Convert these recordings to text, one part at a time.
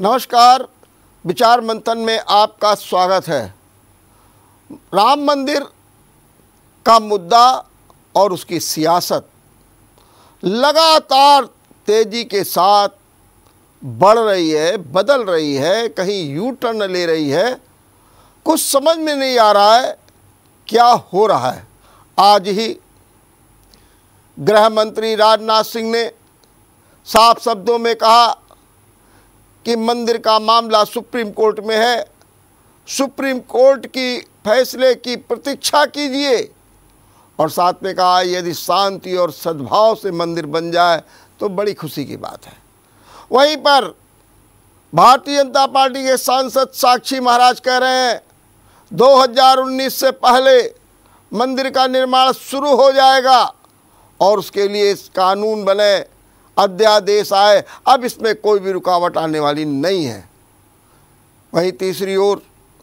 नमस्कार, विचार मंथन में आपका स्वागत है। राम मंदिर का मुद्दा और उसकी सियासत लगातार तेजी के साथ बढ़ रही है, बदल रही है, कहीं यू टर्न ले रही है। कुछ समझ में नहीं आ रहा है क्या हो रहा है। आज ही गृह मंत्री राजनाथ सिंह ने साफ शब्दों में कहा कि मंदिर का मामला सुप्रीम कोर्ट में है, सुप्रीम कोर्ट की फैसले की प्रतीक्षा कीजिए। और साथ में कहा यदि शांति और सद्भाव से मंदिर बन जाए तो बड़ी खुशी की बात है। वहीं पर भारतीय जनता पार्टी के सांसद साक्षी महाराज कह रहे हैं 2019 से पहले मंदिर का निर्माण शुरू हो जाएगा और उसके लिए कानून बने, अध्यादेश आए, अब इसमें कोई भी रुकावट आने वाली नहीं है। वहीं तीसरी ओर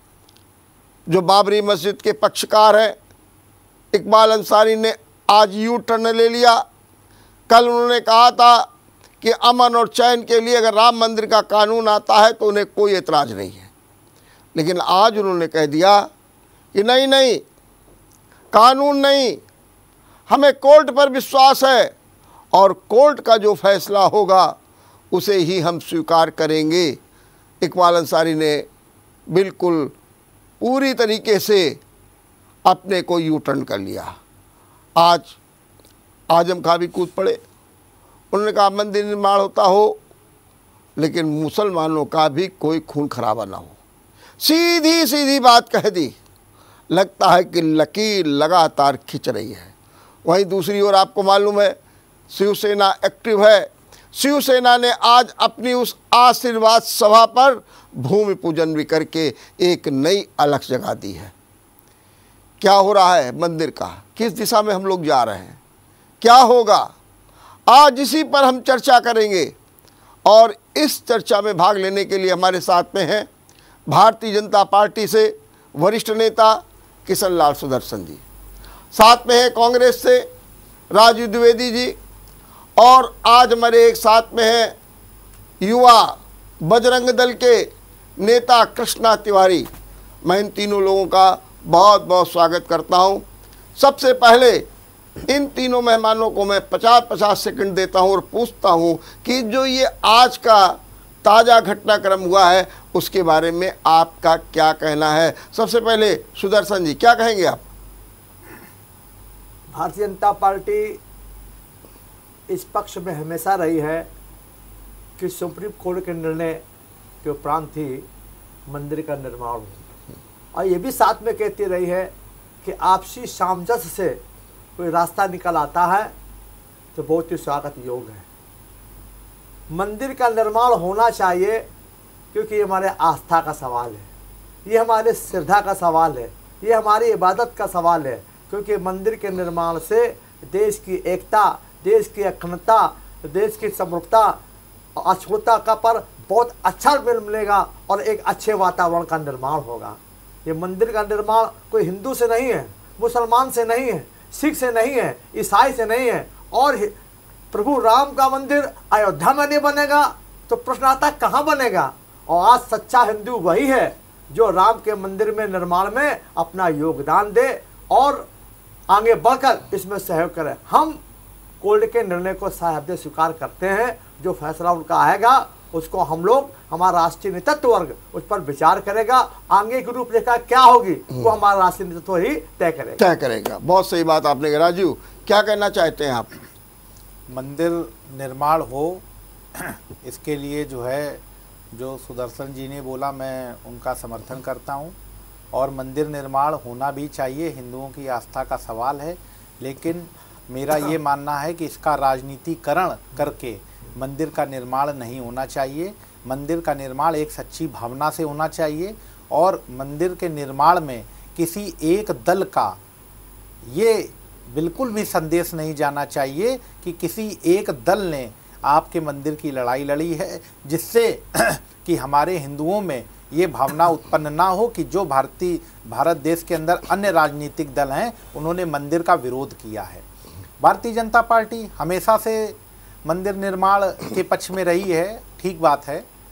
जो बाबरी मस्जिद के पक्षकार हैं इकबाल अंसारी ने आज यू टर्न ले लिया। कल उन्होंने कहा था कि अमन और चैन के लिए अगर राम मंदिर का कानून आता है तो उन्हें कोई एतराज़ नहीं है, लेकिन आज उन्होंने कह दिया कि नहीं, कानून नहीं, हमें कोर्ट पर विश्वास है और कोर्ट का जो फैसला होगा उसे ही हम स्वीकार करेंगे। इकबाल अंसारी ने बिल्कुल पूरी तरीके से अपने को यू टर्न कर लिया। आज आजम खां भी कूद पड़े। उन्होंने कहा मंदिर निर्माण होता हो लेकिन मुसलमानों का भी कोई खून खराबा ना हो। सीधी सीधी बात कह दी। लगता है कि लकीर लगातार खिंच रही है। वहीं दूसरी ओर आपको मालूम है शिवसेना एक्टिव है। शिवसेना ने आज अपनी उस आशीर्वाद सभा पर भूमि पूजन भी करके एक नई अलख जगा दी है। क्या हो रहा है मंदिर का, किस दिशा में हम लोग जा रहे हैं, क्या होगा, आज इसी पर हम चर्चा करेंगे। और इस चर्चा में भाग लेने के लिए हमारे साथ में हैं भारतीय जनता पार्टी से वरिष्ठ नेता किशन लाल सुदर्शन जी, साथ में है कांग्रेस से राजू द्विवेदी जी, और आज हमारे एक साथ में हैं युवा बजरंग दल के नेता कृष्णा तिवारी। मैं इन तीनों लोगों का बहुत बहुत स्वागत करता हूं। सबसे पहले इन तीनों मेहमानों को मैं 50-50 सेकंड देता हूं और पूछता हूं कि जो ये आज का ताज़ा घटनाक्रम हुआ है उसके बारे में आपका क्या कहना है। सबसे पहले सुदर्शन जी, क्या कहेंगे आप? भारतीय जनता पार्टी इस पक्ष में हमेशा रही है कि सुप्रीम कोर्ट के निर्णय के उपरांत ही मंदिर का निर्माण हो, और ये भी साथ में कहती रही है कि आपसी सामंजस्य से कोई रास्ता निकल आता है तो बहुत ही स्वागत योग्य है। मंदिर का निर्माण होना चाहिए क्योंकि ये हमारे आस्था का सवाल है, ये हमारे श्रद्धा का सवाल है, ये हमारी इबादत का सवाल है। क्योंकि मंदिर के निर्माण से देश की एकता, देश की अखंडता, देश की समरूपता और अछूता का पर बहुत अच्छा मिलेगा और एक अच्छे वातावरण का निर्माण होगा। ये मंदिर का निर्माण कोई हिंदू से नहीं है, मुसलमान से नहीं है, सिख से नहीं है, ईसाई से नहीं है। और प्रभु राम का मंदिर अयोध्या में नहीं बनेगा तो प्रश्न आता कहाँ बनेगा। और आज सच्चा हिंदू वही है जो राम के मंदिर में निर्माण में अपना योगदान दे और आगे बढ़कर इसमें सहयोग करे। हम कोर्ट के निर्णय को साहब स्वीकार करते हैं। जो फैसला उनका आएगा उसको हम लोग, हमारा राष्ट्रीय नेतृत्व वर्ग उस पर विचार करेगा। आगे की रूपरेखा क्या होगी वो हमारा राष्ट्रीय नेतृत्व ही तय करेगा। बहुत सही बात आपने कहा। राजू, क्या कहना चाहते हैं आप? मंदिर निर्माण हो इसके लिए जो सुदर्शन जी ने बोला मैं उनका समर्थन करता हूं, और मंदिर निर्माण होना भी चाहिए, हिंदुओं की आस्था का सवाल है। लेकिन मेरा ये मानना है कि इसका राजनीतिकरण करके मंदिर का निर्माण नहीं होना चाहिए। मंदिर का निर्माण एक सच्ची भावना से होना चाहिए, और मंदिर के निर्माण में किसी एक दल का ये बिल्कुल भी संदेश नहीं जाना चाहिए कि किसी एक दल ने आपके मंदिर की लड़ाई लड़ी है, जिससे कि हमारे हिंदुओं में ये भावना उत्पन्न ना हो कि जो भारत देश के अंदर अन्य राजनीतिक दल हैं उन्होंने मंदिर का विरोध किया है। भारतीय जनता पार्टी हमेशा से मंदिर निर्माण के पक्ष में रही है, ठीक बात है।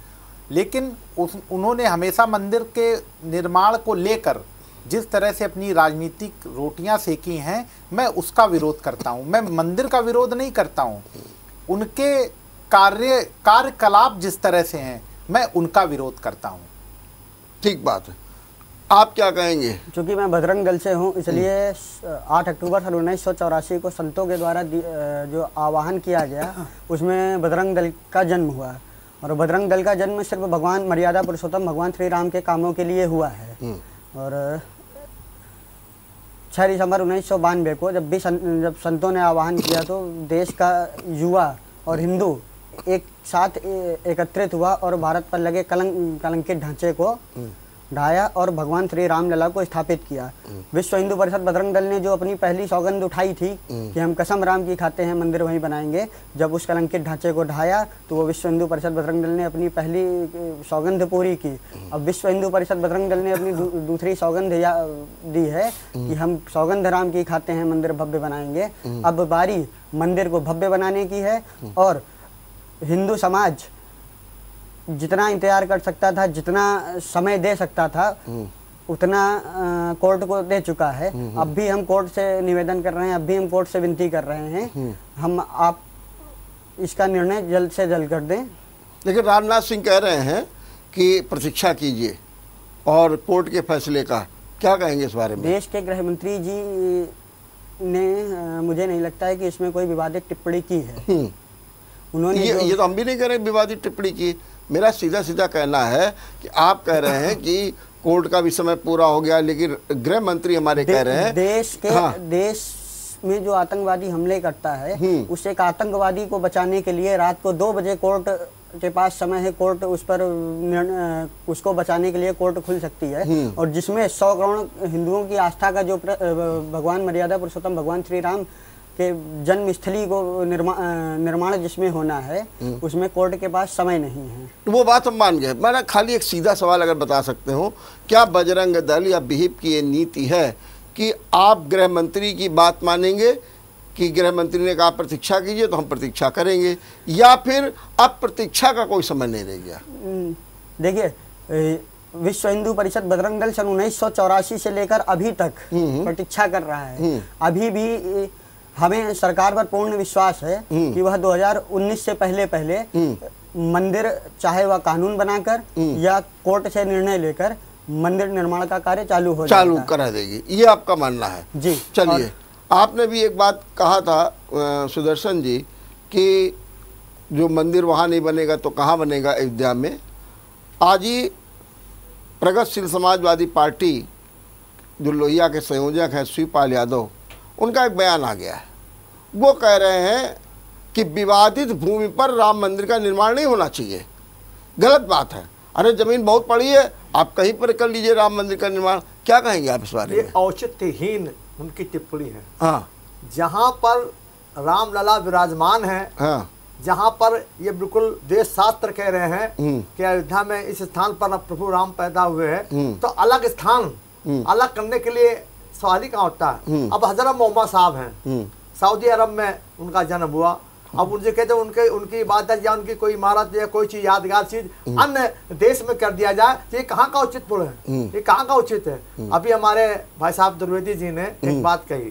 लेकिन उन्होंने हमेशा मंदिर के निर्माण को लेकर जिस तरह से अपनी राजनीतिक रोटियां सेकी हैं, मैं उसका विरोध करता हूं। मैं मंदिर का विरोध नहीं करता हूं, उनके कार्यकलाप जिस तरह से हैं मैं उनका विरोध करता हूं। ठीक बात है, आप क्या कहेंगे? चूँकि मैं बजरंग दल से हूँ, इसलिए 8 अक्टूबर सन 1984 को संतों के द्वारा जो आवाहन किया गया उसमें बजरंग दल का जन्म हुआ, और बजरंग दल का जन्म सिर्फ भगवान मर्यादा पुरुषोत्तम भगवान श्री राम के कामों के लिए हुआ है। और 6 दिसंबर 1992 को जब संतों ने आवाहन किया तो देश का युवा और हिंदू एक साथ एकत्रित हुआ और भारत पर लगे कलंकित ढांचे को ढाया और भगवान श्री राम लला को स्थापित किया। विश्व हिंदू परिषद बजरंग दल ने जो अपनी पहली सौगंध उठाई थी कि हम कसम राम की खाते हैं, मंदिर वहीं बनाएंगे, जब उस कलंकित ढांचे को ढाया तो वो विश्व हिंदू परिषद बजरंग दल ने अपनी पहली सौगंध पूरी की। अब विश्व हिंदू परिषद बजरंग दल ने अपनी दूसरी सौगंध दी है कि हम सौगंध राम की खाते हैं, मंदिर भव्य बनाएंगे। अब बारी मंदिर को भव्य बनाने की है और हिंदू समाज जितना इंतजार कर सकता था, जितना समय दे सकता था, उतना कोर्ट को दे चुका है। अब भी हम कोर्ट से निवेदन कर रहे हैं, अब भी हम कोर्ट से विनती कर रहे हैं, आप इसका निर्णय जल्द से जल्द कर दें। लेकिन राजनाथ सिंह कह रहे हैं कि प्रतीक्षा कीजिए और कोर्ट के फैसले का, क्या कहेंगे इस बारे में? देश के गृह मंत्री जी ने मुझे नहीं लगता है कि इसमें कोई विवादित टिप्पणी की है। उन्होंने ये तो हम भी नहीं कह रहे विवादित टिप्पणी की। मेरा सीधा सीधा कहना है कि आप कह रहे हैं कि कोर्ट का भी समय पूरा हो गया, लेकिन गृह मंत्री हमारे कह रहे हैं देश में जो आतंकवादी हमले करता है उस एक आतंकवादी को बचाने के लिए रात को 2 बजे कोर्ट के पास समय है, कोर्ट उस पर उसको बचाने के लिए कोर्ट खुल सकती है। और जिसमें 100 करोड़ हिंदुओं की आस्था का जो भगवान मर्यादा पुरुषोत्तम भगवान श्री राम के जन्म स्थली को निर्माण जिसमें होना है, उसमें कोर्ट के पास समय नहीं है। वो बात हम मान गए। मैंने खाली एक सीधा सवाल अगर बता सकते हो, क्या बजरंग दल या विहिप की ये नीति है कि आप गृह मंत्री की बात मानेंगे कि गृह मंत्री ने कहा प्रतीक्षा कीजिए तो हम प्रतीक्षा करेंगे, या फिर अब प्रतीक्षा का कोई समय नहीं रह गया? देखिए, विश्व हिंदू परिषद बजरंग दल सन 1984 से लेकर अभी तक प्रतीक्षा कर रहा है। अभी भी हमें सरकार पर पूर्ण विश्वास है कि वह 2019 से पहले मंदिर, चाहे वह कानून बनाकर या कोर्ट से निर्णय लेकर, मंदिर निर्माण का कार्य चालू करा देगी, ये आपका मानना है? जी। चलिए, आपने भी एक बात कहा था सुदर्शन जी कि जो मंदिर वहाँ नहीं बनेगा तो कहाँ बनेगा अयोध्या में। आज ही प्रगतिशील समाजवादी पार्टी जो लोहिया के संयोजक हैं शिवपाल यादव, उनका एक बयान आ गया है। वो कह रहे हैं कि विवादित भूमि पर राम मंदिर का निर्माण नहीं होना चाहिए, गलत बात है। अरे जमीन बहुत पड़ी है, आप कहीं पर कर लीजिए राम मंदिर का निर्माण। क्या कहेंगे आप इस बारे में? ये औचित्यहीन उनकी टिप्पणी है। हाँ, जहाँ पर रामलला विराजमान है, हाँ, जहाँ पर ये बिल्कुल वेद शास्त्र कह रहे हैं कि अयोध्या में इस स्थान पर प्रभु राम पैदा हुए हैं, तो अलग स्थान अलग करने के लिए सवाल ही कहाँ होता है। अब हजरत मोहम्मद साहब हैं, सऊदी अरब में उनका जन्म हुआ। अब उनसे कहते हैं उनकी इबादत या उनकी कोई इमारत या कोई चीज यादगार चीज अन्य देश में कर दिया जाए, तो ये कहाँ का उचित पुर है, ये कहाँ का उचित है? अभी हमारे भाई साहब द्विवेदी जी ने एक बात कही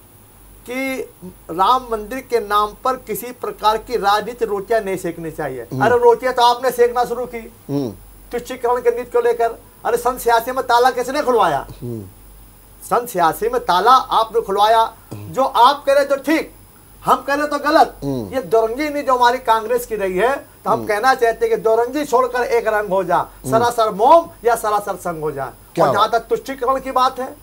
कि राम मंदिर के नाम पर किसी प्रकार की राजनीति रोटियां नहीं सेकनी चाहिए। अरे रोटियां तो आपने सेकना शुरू की तुष्टीकरण के नीति को लेकर। अरे सन 86 में ताला किसने खुलवाया? सन 86 में ताला आपने खुलवाया। जो आप कह रहे तो ठीक, हम कह रहे तो गलत। ये दोरंगी नहीं जो हमारी कांग्रेस की रही है, तो हम कहना चाहते हैं कि दोरंगी छोड़कर एक रंग हो जा, सरासर मोम या सरासर संग हो जाए। और जहां तक तुष्टीकरण की बात है,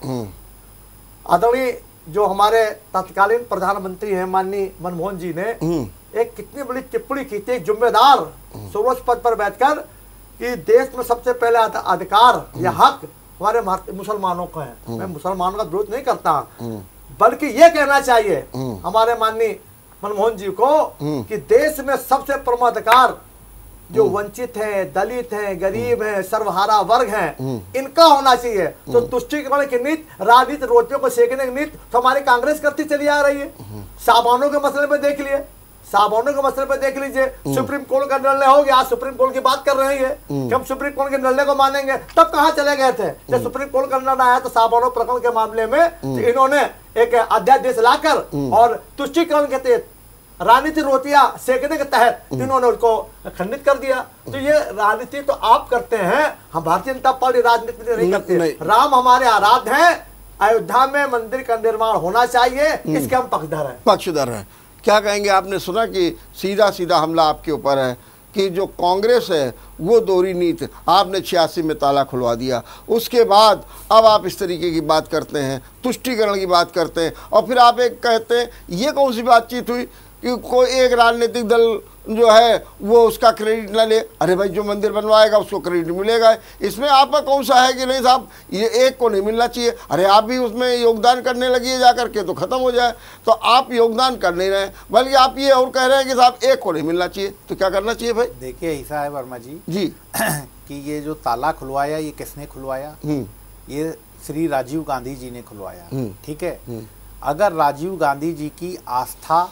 आदरणीय जो हमारे तत्कालीन प्रधानमंत्री हैं माननीय मनमोहन जी ने एक कितनी बड़ी टिप्पणी की थी, जिम्मेदार सर्वोच्च पद पर बैठकर, कि देश में सबसे पहले अधिकार या हक हमारे मुसलमानों को है। मैं मुसलमानों का विरोध नहीं करता, बल्कि ये कहना चाहिए हमारे माननीय मनमोहन जी को कि देश में सबसे प्रमुख अधिकार जो वंचित हैं, दलित हैं, गरीब हैं, सर्वहारा वर्ग हैं, इनका होना चाहिए। तो तुष्टीकरण की नीति, राजनीति रोटियों को सेकने की नीति तो हमारी कांग्रेस करती चली आ रही है। सामानों के मसले में देख लिए, साबुनों के मसले पे देख लीजिए, सुप्रीम कोर्ट का निर्णय हो गया, आज सुप्रीम कोर्ट की बात कर रहे हैं कि हम सुप्रीम कोर्ट के निर्णय को मानेंगे। तब कहां चले गए थे जब सुप्रीम कोर्ट का निर्णय आया तो साबुनों प्रकरण के मामले में तो इन्होंने एक अध्यादेश लाकर और तुष्टीकरण के तहत राजनीति रोटियां सेकने के तहत इन्होंने उसको खंडित कर दिया। तो ये राजनीति तो आप करते हैं, हम भारतीय जनता पार्टी राजनीति नहीं करते। राम हमारे आराध्य हैं, अयोध्या में मंदिर का निर्माण होना चाहिए, इसके हम पक्षधर हैं। क्या कहेंगे? आपने सुना कि सीधा सीधा हमला आपके ऊपर है कि जो कांग्रेस है वो दोहरी नीति, आपने 86 में ताला खुलवा दिया, उसके बाद अब आप इस तरीके की बात करते हैं, तुष्टीकरण की बात करते हैं, और फिर आप एक कहते हैं ये कौन सी बातचीत हुई कि कोई एक राजनीतिक दल जो है वो उसका क्रेडिट ना ले। अरे भाई, जो मंदिर बनवाएगा उसको क्रेडिट मिलेगा। इसमें आपका कौन सा है कि नहीं साहब ये एक को नहीं मिलना चाहिए? अरे आप भी उसमें योगदान करने लगिए जा करके तो ख़त्म हो जाए। तो आप योगदान कर नहीं रहे, बल्कि आप ये और कह रहे हैं कि साहब एक को नहीं मिलना चाहिए। तो क्या करना चाहिए भाई? देखिए ऐसा है वर्मा जी जी कि ये जो ताला खुलवाया ये किसने खुलवाया? ये श्री राजीव गांधी जी ने खुलवाया। ठीक है, अगर राजीव गांधी जी की आस्था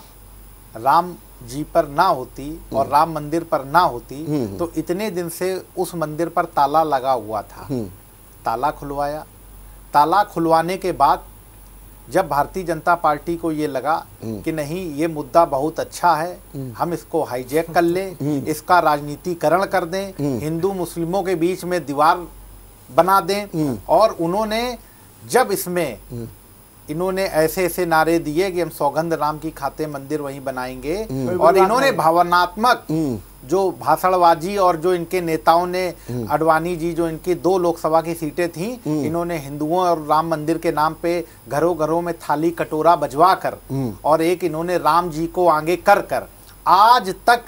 राम जी पर ना होती और राम मंदिर पर ना होती तो इतने दिन से उस मंदिर पर ताला लगा हुआ था। ताला खुलवाया, ताला खुलवाने के बाद जब भारतीय जनता पार्टी को ये लगा कि नहीं ये मुद्दा बहुत अच्छा है, हम इसको हाईजैक कर लें, इसका राजनीतिकरण कर दें, हिंदू मुस्लिमों के बीच में दीवार बना दें, और उन्होंने जब इसमें इन्होंने ऐसे ऐसे नारे दिए कि हम सौगंध राम की खाते मंदिर वहीं बनाएंगे, और इन्होंने भावनात्मक जो भाषणबाजी और जो इनके नेताओं ने अडवाणी जी जो इनकी 2 लोकसभा की सीटें थी, इन्होंने हिंदुओं और राम मंदिर के नाम पे घरों घरों में थाली कटोरा बजवा कर और एक इन्होंने राम जी को आगे कर कर आज तक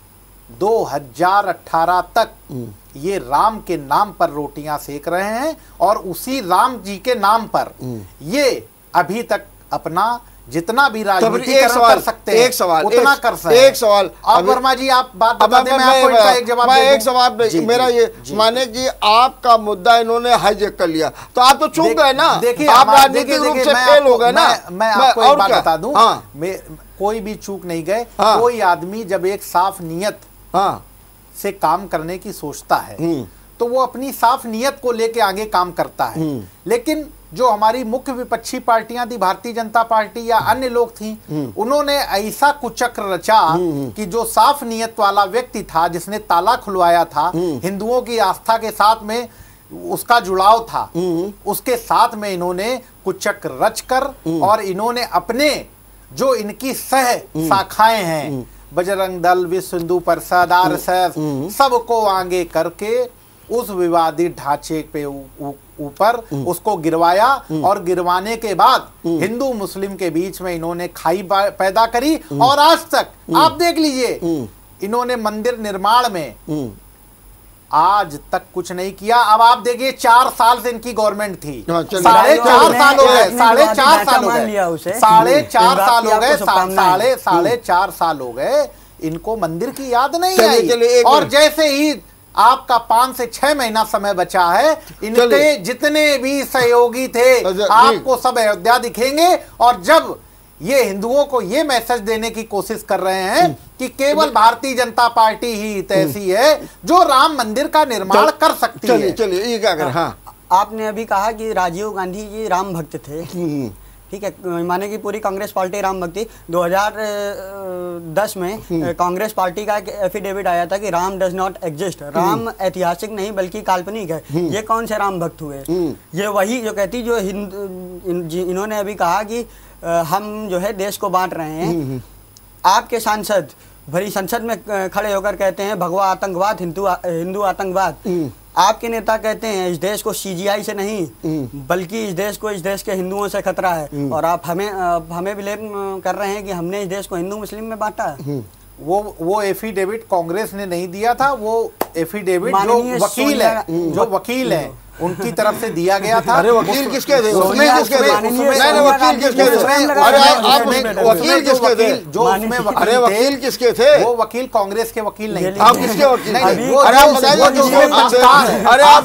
2018 तक ये राम के नाम पर रोटियां सेक रहे हैं, और उसी राम जी के नाम पर ये अभी तक अपना जितना भी राजनीतिकरण कर सकते हैं, एक सवाल उतना कर सकते हैं। एक सवाल अब वर्मा जी आप बात बता दें, मैं आपको इनका एक जवाब मैं एक सवाल मेरा ये माने कि आपका मुद्दा इन्होंने हाईजैक कर लिया तो आप तो चूक गए ना। देखिए आप राजनीतिक रूप से फेल हो गए ना। मैं आपको एक बात बता दूं, कोई भी चूक नहीं गए। कोई आदमी जब एक साफ नियत से काम करने की सोचता है तो वो अपनी साफ नियत को लेके आगे काम करता है। लेकिन जो हमारी मुख्य विपक्षी पार्टियां थी, भारतीय जनता पार्टी या अन्य लोग थी, उन्होंने ऐसा कुचक्र रचा कि जो साफ नियत वाला व्यक्ति था, जिसने ताला खुलवाया था, हिंदुओं की आस्था के साथ में उसका जुड़ाव था, उसके साथ में इन्होंने कुचक्र रचकर और इन्होंने अपने जो इनकी सह शाखाएं हैं, बजरंग दल, विश्व हिंदू परिषद, आरएसएस, सबको आगे करके उस विवादित ढांचे पे ऊपर उसको गिरवाया, और गिरवाने के बाद हिंदू मुस्लिम के बीच में इन्होंने खाई पैदा करी। और आज तक आप देख लीजिए इन्होंने मंदिर निर्माण में आज तक कुछ नहीं किया। अब आप देखिए 4 साल से इनकी गवर्नमेंट थी, 4.5 साल हो गए, 4.5 साल हो गए, 4.5 साल हो गए, 4.5 साल हो गए, इनको मंदिर की याद नहीं आई। और जैसे ही आपका 5 से 6 महीना समय बचा है, इनके जितने भी सहयोगी थे आपको सब अयोध्या दिखेंगे, और जब ये हिंदुओं को ये मैसेज देने की कोशिश कर रहे हैं कि केवल भारतीय जनता पार्टी ही ऐसी है जो राम मंदिर का निर्माण कर सकती है। चलिए ये क्या करें। हाँ, आपने अभी कहा कि राजीव गांधी जी राम भक्त थे, ठीक है, माने कि पूरी कांग्रेस पार्टी राम भक्ति। 2010 में कांग्रेस पार्टी का एक एफिडेविट आया था कि Ram does not exist, Ram ऐतिहासिक नहीं बल्कि काल्पनिक है। ये कौन से राम भक्त हुए? ये वही जो कहती जो इन्होंने अभी कहा कि हम जो है देश को बांट रहे हैं। आपके सांसद भरी संसद में खड़े होकर कहते हैं भगवा आतंकवाद, हिंदू आतंकवाद। आपके नेता कहते हैं इस देश को सीजीआई से नहीं बल्कि इस देश के हिंदुओं से खतरा है, और आप हमें ब्लेम कर रहे हैं कि हमने इस देश को हिंदू मुस्लिम में बांटा है। वो एफिडेविट कांग्रेस ने नहीं दिया था, वो एफिडेविट जो वकील है उनकी तरफ से दिया गया था। अरे वकील किसके थे? उसमें किसके थे? नहीं वकील किसके थे? अरे आप वकील किसके थे? जो उसमें अरे वकील किसके थे? वो वकील कांग्रेस के वकील नहीं थे। आप किसके वकील? अरे आप बताइए। अरे आप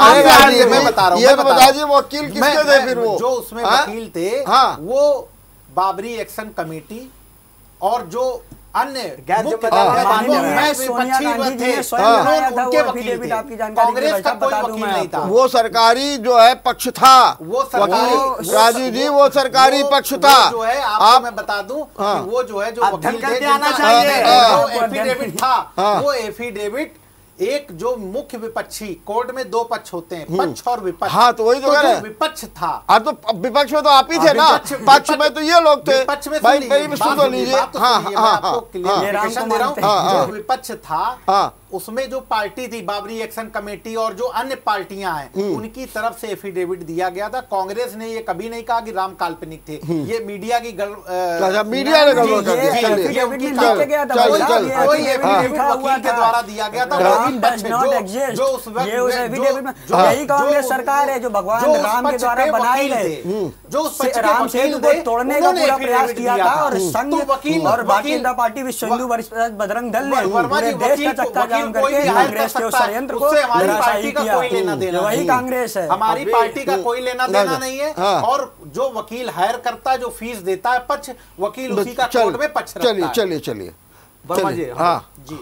ये बता रहा हूँ, ये बता दीजिए वकील किसके थे फिर? वो जो उसमें वकील थे वो बाबरी एक्शन कमेटी और जो अन्य गैर मुख्य जिम्मेदार बातों में सोनिया विपक्षी गांधी जी थे, ने स्वयं बनाया था उनके वो वकील एफिडेविट, थे। आपकी जानकारी के लिए कांग्रेस का भाई साहब कोई बता दूं वकील मैं नहीं आपको। था। वो सरकारी जो है पक्ष था, वो सरकारी वकील राजू जी, वो सरकारी पक्ष था। जो है आपको मैं बता दूं कि वो जो है जो अध्ययन वकील थे करके आना जिनका चाहिए। जो एफिडेविट था, वो एफिडेविट एक जो मुख्य विपक्षी, कोर्ट में दो पक्ष होते हैं, पक्ष और विपक्ष। हाँ, तो वही तो कह रहे जो हैं। विपक्ष था, अब तो विपक्ष में तो आप ही थे ना, पक्ष में तो ये लोग थे। विपक्ष में भाई सुन मेरी लीजिए, सुन बात तो सुनिए, लीजिए। बात तो हाँ सुनिए, हाँ मैं हाँ आपको क्लियरिफिकेशन दे रहा हूँ। हाँ, जो विपक्ष था, हाँ। उसमें जो पार्टी थी बाबरी एक्शन कमेटी और जो अन्य पार्टियां हैं, उनकी तरफ से एफिडेविट दिया गया था। कांग्रेस ने ये कभी नहीं कहा कि राम काल्पनिक थे। ये मीडिया की मीडिया ने गड़बड़ कर दिया। ये चलिए उनकी चल, गलती। चल, चल, चल। कोई एफिडेविट हाँ। वकील के द्वारा दिया गया था। राम वही does पक्ष not जो exist। उस वक्त ये उस में एफिडेविट में जो यही कांग्रेस सरकार है जो भगवान जो उस राम के पक्ष द्वारा के बनाए वकील गए, थे, जो उस पक्ष के राम वकील सेतु को थे, तोड़ने का उन्होंने पूरा प्रयास एफिडेविट किया दिया था था। और संघ तो वकील- और भारतीय वकील- जनता पार्टी विश्व हिंदू बजरंग दल ने वर्मा पूरे जी, देश का वकील चक्का जाम कोई भी करके हायर कर कांग्रेस के उस सकता है, षड्यंत्र को उससे हमारी धराशायी पार्टी का किया। कोई लेना देना वही नहीं। कांग्रेस है। हमारी पार्टी का कोई लेना देना नहीं है। हाँ। और जो वकील हायर करता है, जो फीस देता है पक्ष, वकील उसी का कोर्ट में पक्ष रखता चलिए है। चलिए चलिए वर्मा जी, चलिए। हाँ जी,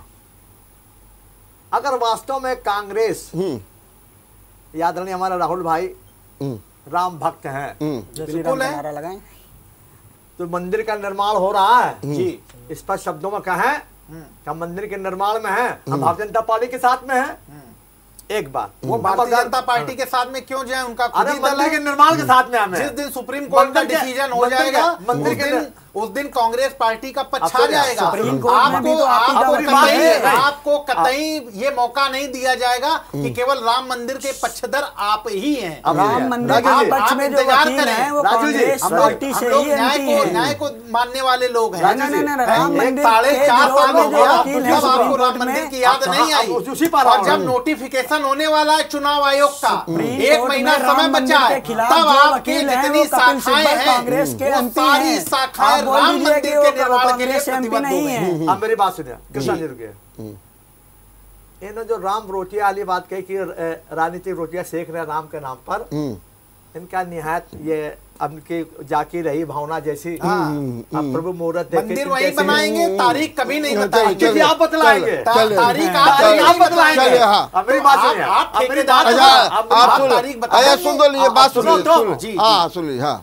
अगर वास्तव में कांग्रेस, याद रखिए हमारा राहुल भाई राम भक्त हैं, श्री राम का नारा लगाएं। तो मंदिर का निर्माण हो रहा है जी, स्पष्ट शब्दों में कहें कि हम मंदिर के निर्माण में हैं, हम भारतीय जनता पार्टी के साथ में हैं। एक बात वो भारतीय जनता पार्टी के साथ में क्यों जाए? उनका खुद अरे ही दल मंदिर के है। निर्माण के साथ में हमें जिस दिन सुप्रीम कोर्ट का मंदिर के- डिसीजन हो मंदिर के- जाएगा, मंदिर उस दिन कांग्रेस पार्टी का पक्ष अब आ तो जाएगा। सुप्रीम कोर्ट में भी तो आपको कतई ये मौका नहीं दिया जाएगा कि केवल राम मंदिर के पक्षधर आप ही हैं। अब राम मंदिर राजू के जी, पक्ष आप में जो इंतजार वकील करें। हैं वो राजू जी, कांग्रेस हम पार्टी हम से लोग ही एंटी हैं। न्याय को मानने वाले लोग हैं। राजू जी, राम एक मंदिर साढ़े के 4 विरोध साल हो में जो गया, वकील हैं जब सुप्रीम आपको राम कोर्ट मंदिर में, की याद अच्छा, नहीं हाँ, आई। अब उसी पर और आ जब रहा हूं। नोटिफिकेशन होने वाला है चुनाव आयोग का, सुप्रीम एक कोर्ट महीना में समय राम बचा मंदिर है, के खिलाफ तब जो आपकी वकील हैं, जितनी वो कपिल शाखाएं सिब्बल हैं, कांग्रेस के वो एमपी सारी हैं। शाखाएं आप बोल राम दीजिए मंदिर कि वो के निर्माण के लिए कांग्रेस से एमपी प्रतिबद्ध नहीं हो गए हैं। है। अब मेरी बात सुनिए, कृष्णा जी रुकिए। इन्होंने जो राम रोटिया वाली बात कही कि राजनीतिक रोटियां सेक रहे हैं राम के नाम पर, इनका निहायत ये उनकी जाकी रही भावना जैसी। अब प्रभु मुहूर्त देखे मंदिर वही बनाएंगे, तारीख कभी नहीं चलिए, बताएंगे। चलिए, आप बतलाएंगे। चलिए, तारीख आप बतलाएंगे। चलिए, हाँ। अब मेरी बात सुनिए, आप अब मेरी ठेकेदार बात अच्छा सुनिए, अब आप आप सुन तारीख बता अच्छा देंगे। सुन तो लीजिए, बात सुनो सुनिए तो। सुनो। जी, हाँ सुनिए। हाँ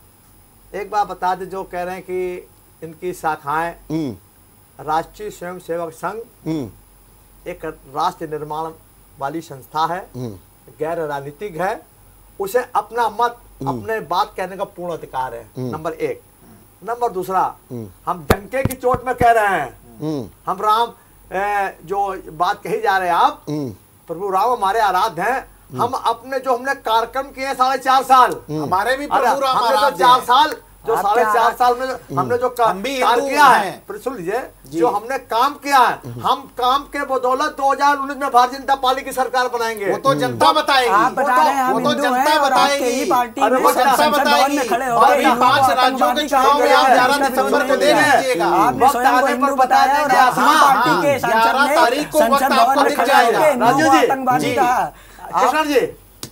एक बात बता दे, जो कह रहे हैं कि इनकी शाखाएं राष्ट्रीय स्वयंसेवक संघ एक राष्ट्र निर्माण वाली संस्था है, गैर राजनीतिक है, उसे अपना मत अपने बात कहने का पूर्ण अधिकार है। नंबर एक। नंबर दूसरा, हम डंके की चोट में कह रहे हैं, हम राम जो बात कही जा रहे हैं आप, प्रभु राम हमारे आराध्य हैं। हम अपने जो हमने कार्यक्रम किए 4.5 साल, हमारे भी अरे प्रभु राम हमने तो आराध्य 4 हैं। साल जो आप 4.5 क्या- साल में हमने जो हम भी कार्य हिंदू किया है, हैं। फिर सुन लीजिए, जो हमने काम किया है, हम काम के बदौलत 2019 में भारतीय जनता पार्टी की सरकार बनाएंगे। वो तो जनता बताएगी। आप बता रहे हैं हम वो तो हिंदू जनता हैं और आपके बताएगी। ही पार्टी अरे में वो जनता संसद भवन बताएगी। में खड़े और होकर अभी हिंदू 5 को राज्यों के आतंकवादी चुनाव में कहा आप गया 11 है। दिसंबर को उसका देख विरोध लीजिएगा। आपने वक्त स्वयं को आने पर हिंदू बता बताया और देंगे। आप ही हाँ, पार्टी के सांसद 11 ने तारीख को वक्त संसद आपको भवन में दिख खड़े जाएगा। होकर हिंदुओं राजू को जी, आतंकवादी जी। कहा। कृष्ण जी,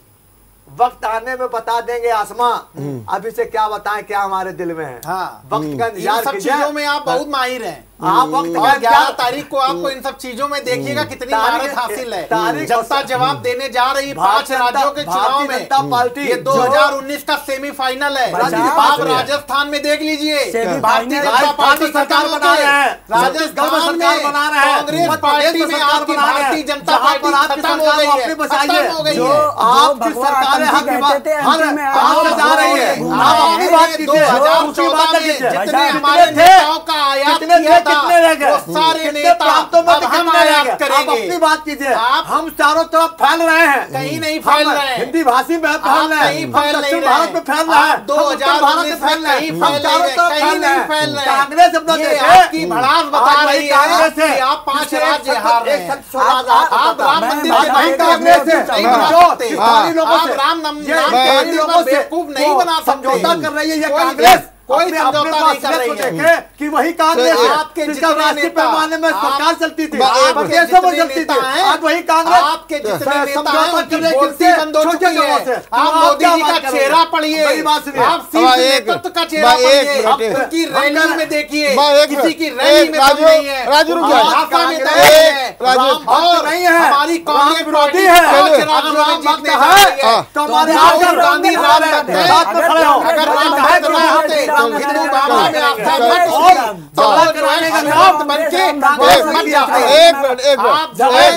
वक्त आने में बता देंगे आसमां, अभी से क्या बताएं क्या हमारे दिल में है। हाँ। वक्त का इन इंतजार सब कीजिए। चीजों में आप बहुत माहिर हैं। आप वक्त का और 11 इंतजार तारीख को आपको इन सब चीजों में देखिएगा कितनी तारीख- महारत हासिल है। तारीख- जनता जवाब देने जा रही 5 भारतीय राज्यों के जनता- चुनाव भारतीय जनता में। पार्टी ये जो- 2019 का सेमीफाइनल है। राजू जी, आप बात सुनिए। राजस्थान में देख लीजिए, सेमीफाइनल भारतीय जनता राजस्थान पार्टी में सरकार खत्म हो बना गई। रहे हैं, राजस्थान छत्तीसगढ़ में में सरकार बना रहे हैं, कांग्रेस मध्य पार्टी प्रदेश में में सरकार आपकी बना रहे हैं। भारतीय जनता जहां पार्टी पर आपकी खत्म हो सरकार गई को है। अपनी बचाई खत्म है। हो गई जो है। आपकी भगवा सरकारें आतंकी हर कहते विवाद थे, हर एमपी में आप आए, जा रही है। घूम आप रहे अपनी हैं। बात कीजिए। 2014 में कीजिए। जितने भाई हमारे कितने थे? नेताओं का आयात कितने किया थे? था, कितने रह गए? वो सारे कितने नेता प्रांतों में अब तो हम कितने रह आयात गए? आप करेंगे। अपनी बात कीजिए। आप- हम चारों तरफ फैल रहे हैं, कहीं नहीं फैल हम रहे हैं। हिंदी भाषी में आप फैल रहे हैं, कहीं हम फैल नहीं दक्षिण रहे भारत में फैल रहे हैं, आप 2019 में कहीं हम फैल चारों नहीं तरफ रहे, फैल कहीं रहे नहीं हैं। फैल रहे हैं। कांग्रेस अपना ये देखे, आपकी भड़ास बता आज वही रही है कांग्रेस है कि आप 5 जिसे राज्य एक हार रहे एक हैं। सत्य स्वराज आप राम मैं मंदिर बात के वही बैंक कांग्रेस है नहीं जो बना सकते। स्थानीय लोगों आप से राम नाम ये नाम स्थानीय के लोगों पर से बेवकूफ नहीं वो बना सकते। समझौता कर रही है ये कोई कांग्रेस। कोई अपने समझौता नहीं कर रही है कि वही कांग्रेस आपके जिसका राष्ट्रीय पैमाने में सरकार चलती थी, प्रदेशों में चलती थी, आज वही कांग्रेस आपके जितने नेता हैं उनकी बोलती बंद हो चुकी है। आप मोदी जी का चेहरा पढ़िए, आप शीर्ष नेतृत्व का चेहरा पढ़िए, उनकी रैली में देखिए, किसी की रैली में दम नहीं है, भाजपा में दम नहीं है, हमारी कांग्रेस विरोधी है, जीतने जा रही है। तो हमारे राहुल गांधी राम करते हैं, अगर राम भक्त ना होते हिंदू बाबा में आप कराने का नाम बनके मर जाते हैं। एक मिनट आप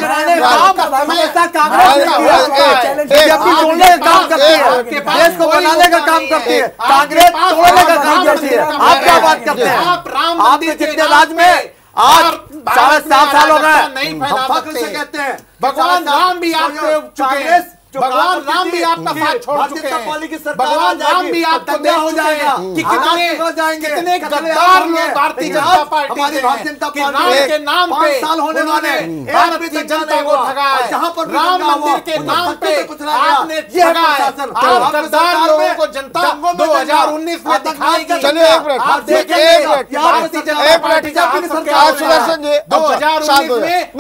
जोड़ने का काम करते हैं, देश को बनाने का काम करती है, कांग्रेस तोड़ने का काम करती है। आप क्या बात करते हैं? आपके जितने राज्य में आज 7.5 साल हो गए, हम फख्र से कहते हैं भगवान राम भी आपके चुके हैं, भगवान राम भी आपका साथ छोड़ चुके हैं, भगवान राम भी आपको दे हो जाएगा कि कितने गद्दार लोग भारतीय जनता पार्टी के नाम पे होने वाले भारतीय जनता को ठगा है, राम मंदिर के नाम पे आपने ठगा है। आप गद्दार लोगों को जनता 2019 में दिखाएगी। चलिए आप देखेंगे भारतीय जनता पार्टी का सुदर्शन जी 2019 में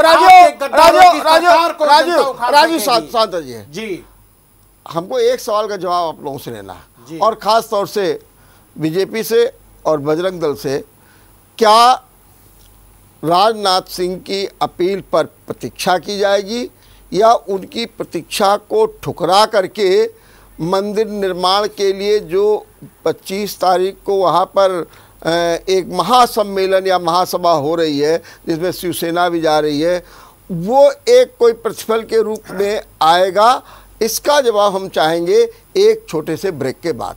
राजू शांत जी जी हमको एक सवाल का जवाब आप लोगों से लेना है, और ख़ास तौर से बीजेपी से और बजरंग दल से, क्या राजनाथ सिंह की अपील पर प्रतीक्षा की जाएगी या उनकी प्रतीक्षा को ठुकरा करके मंदिर निर्माण के लिए जो 25 तारीख को वहाँ पर एक महासम्मेलन या महासभा हो रही है जिसमें शिवसेना भी जा रही है, वो एक कोई प्रतिफल के रूप में आएगा? इसका जवाब हम चाहेंगे एक छोटे से ब्रेक के बाद।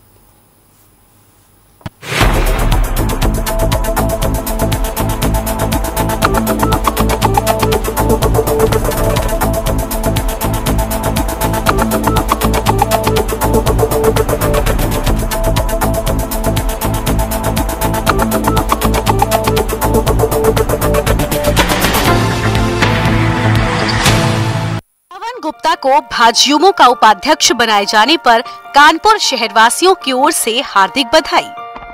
गुप्ता को भाजयुमो का उपाध्यक्ष बनाए जाने पर कानपुर शहरवासियों की ओर से हार्दिक बधाई।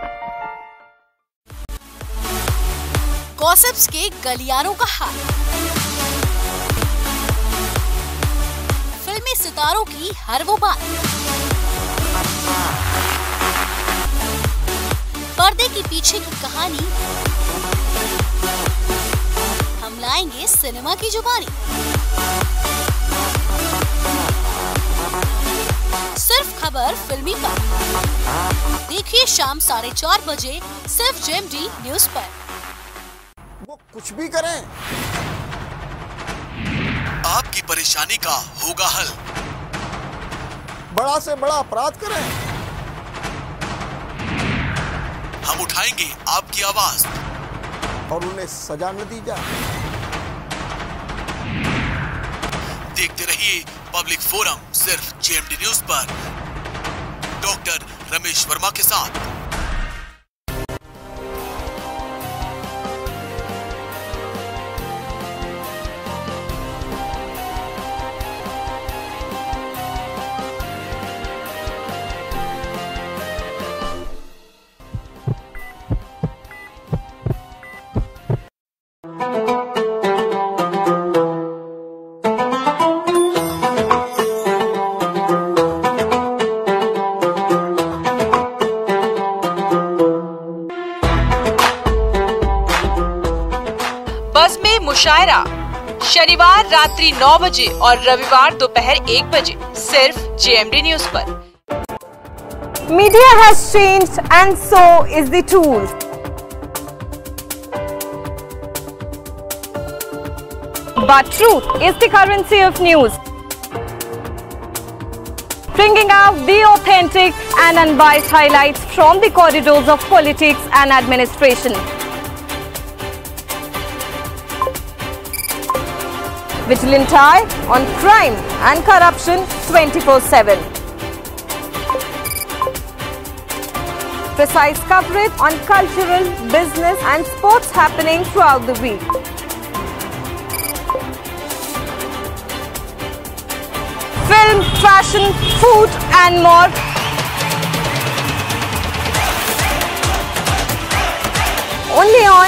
गॉसिप्स के गलियारों का हाल, फिल्मी सितारों की हर वो बात, पर्दे के पीछे की कहानी, हम लाएंगे सिनेमा की जुबानी। सिर्फ खबर फिल्मी पर देखिए शाम 4:30 बजे सिर्फ जेएमडी न्यूज पर। वो कुछ भी करें, आपकी परेशानी का होगा हल। बड़ा से बड़ा अपराध करें, हम उठाएंगे आपकी आवाज और उन्हें सजा न दी जाए। देखते रहिए पब्लिक फोरम सिर्फ जेएमडी न्यूज पर, डॉक्टर रमेश वर्मा के साथ। मुशायरा शनिवार रात्रि 9 बजे और रविवार दोपहर 1 बजे सिर्फ जेएमडी न्यूज पर। Media has changed and so is the tool. But truth is the currency of news. Bringing out the authentic and unbiased highlights from the corridors of politics and administration. Vigilant eye on crime and corruption 24/7. Precise coverage on cultural, business and sports happening throughout the week. Film, fashion, food and more.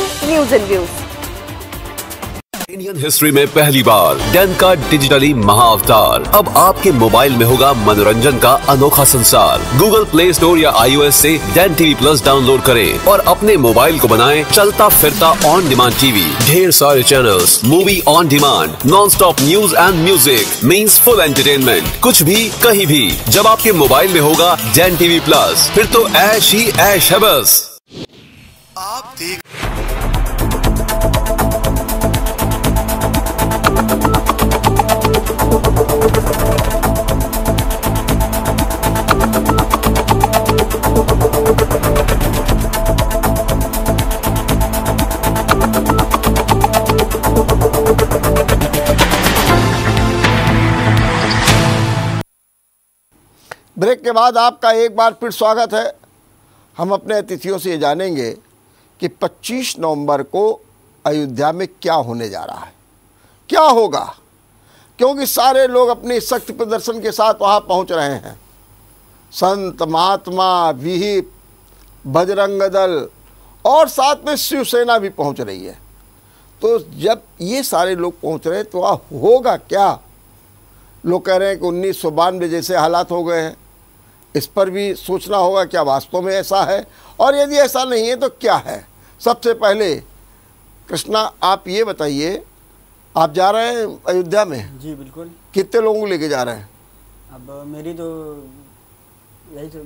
and News in Views. Indian history में पहली बार Dan का digitally महाअवतार अब आपके mobile में होगा मनोरंजन का अनोखा संसार। गूगल प्ले स्टोर या iOS से डैन टीवी प्लस डाउनलोड करें और अपने मोबाइल को बनाएं चलता फिरता ऑन डिमांड टीवी। ढेर सारे channels, movie on demand, non stop news and music means full entertainment. कुछ भी कहीं भी जब आपके मोबाइल में होगा डैन टीवी प्लस, फिर तो ऐश ही ऐश है बस। आप देख ब्रेक के बाद आपका एक बार फिर स्वागत है। हम अपने अतिथियों से ये जानेंगे कि 25 नवंबर को अयोध्या में क्या होने जा रहा है, क्या होगा, क्योंकि सारे लोग अपनी शक्ति प्रदर्शन के साथ वहाँ पहुँच रहे हैं। संत, महात्मा, विहिप, बजरंग दल और साथ में शिवसेना भी पहुँच रही है। तो जब ये सारे लोग पहुँच रहे हैं तो वहाँ होगा क्या? लोग कह रहे हैं कि 1992 जैसे हालात हो गए हैं। इस पर भी सोचना होगा क्या वास्तव में ऐसा है, और यदि ऐसा नहीं है तो क्या है। सबसे पहले कृष्णा, आप ये बताइए, आप जा रहे हैं अयोध्या में? जी बिल्कुल। कितने लोगों को लेके जा रहे हैं? अब मेरी तो यही तो